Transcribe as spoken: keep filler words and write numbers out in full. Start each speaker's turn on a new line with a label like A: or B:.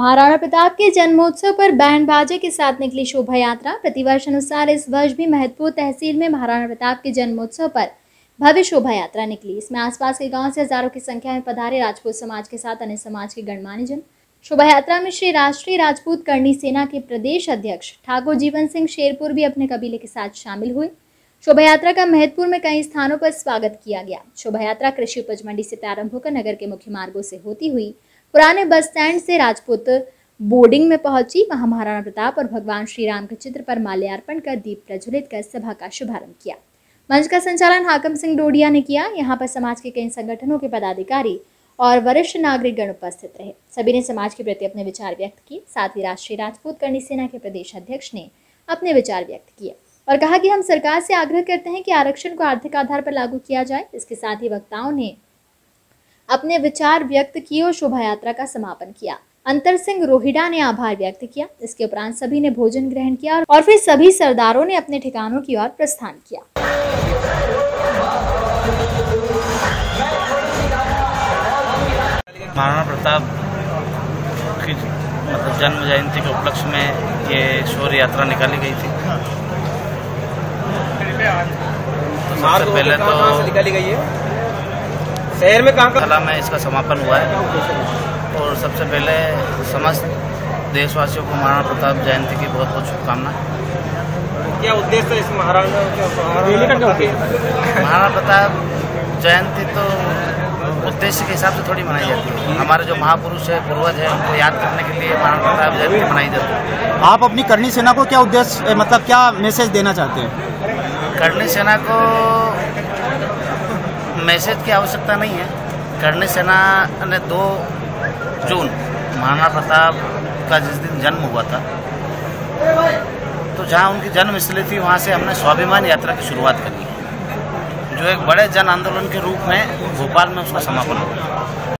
A: महाराणा प्रताप के जन्मोत्सव पर बैंड बाजे के साथ निकली शोभा यात्रा। प्रतिवर्ष अनुसार इस वर्ष भी महत्वपूर्ण तहसील में महाराणा प्रताप के जन्मोत्सव पर भव्य शोभा यात्रा निकली। इसमें आसपास के गांव से हजारों की संख्या में पधारे राजपूत समाज के साथ अन्य समाज के गणमान्य जन। शोभा यात्रा में श्री राष्ट्रीय राजपूत करणी सेना के प्रदेश अध्यक्ष ठाकुर जीवन सिंह शेरपुर भी अपने कबीले के साथ शामिल हुए। शोभा यात्रा का महत्वपुर में कई स्थानों पर स्वागत किया गया। शोभा यात्रा कृषि उपज मंडी से प्रारंभ होकर नगर के मुख्य मार्गों से होती हुई पुराने बस स्टैंड से राजपूत बोर्डिंग में पहुंची। वहां महाराणा प्रताप और भगवान श्री राम के चित्र पर माल्यार्पण कर दीप प्रज्वलित कर सभा का शुभारंभ किया। मंच का संचालन हाकम सिंह डोडिया ने किया। यहाँ पर समाज के कई संगठनों के पदाधिकारी और वरिष्ठ नागरिक गण उपस्थित रहे। सभी ने समाज के प्रति अपने विचार व्यक्त किए। साथ ही राष्ट्रीय राजपूत करणी सेना के प्रदेश अध्यक्ष ने अपने विचार व्यक्त किए और कहा कि हम सरकार से आग्रह करते हैं कि आरक्षण को आर्थिक आधार पर लागू किया जाए। इसके साथ ही वक्ताओं ने अपने विचार व्यक्त किए और शोभा यात्रा का समापन किया। अंतर सिंह रोहिड़ा ने आभार व्यक्त किया। इसके उपरांत सभी ने भोजन ग्रहण किया और फिर सभी सरदारों ने अपने ठिकानों की ओर प्रस्थान किया।
B: महाराणा प्रताप की मतलब जन्म जयंती के उपलक्ष्य में ये शौर्य यात्रा निकाली गई थी। तो सबसे पहले तो
C: निकाली गई है शहर में कहाँ
B: कला में इसका समापन हुआ है और सबसे पहले समस्त देशवासियों को महाराणा प्रताप जयंती की बहुत बहुत शुभकामनाएं।
C: क्या उद्देश्य है इस महाराणा
B: महाराणा प्रताप जयंती तो उद्देश्य के हिसाब से थोड़ी मनाई जाती है। हमारे जो महापुरुष है, पूर्वज है, उनको याद करने के लिए महाराणा प्रताप जयंती मनाई जाती है।
D: आप अपनी करणी सेना को क्या उद्देश्य मतलब क्या मैसेज देना चाहते हैं?
B: करणी सेना को मैसेज की आवश्यकता नहीं है। करणी सेना ने दो जून महाराणा प्रताप का जिस दिन जन्म हुआ था, तो जहाँ उनकी जन्मस्थली थी वहाँ से हमने स्वाभिमान यात्रा की शुरुआत करी, जो एक बड़े जन आंदोलन के रूप में भोपाल में उसका समापन हुआ।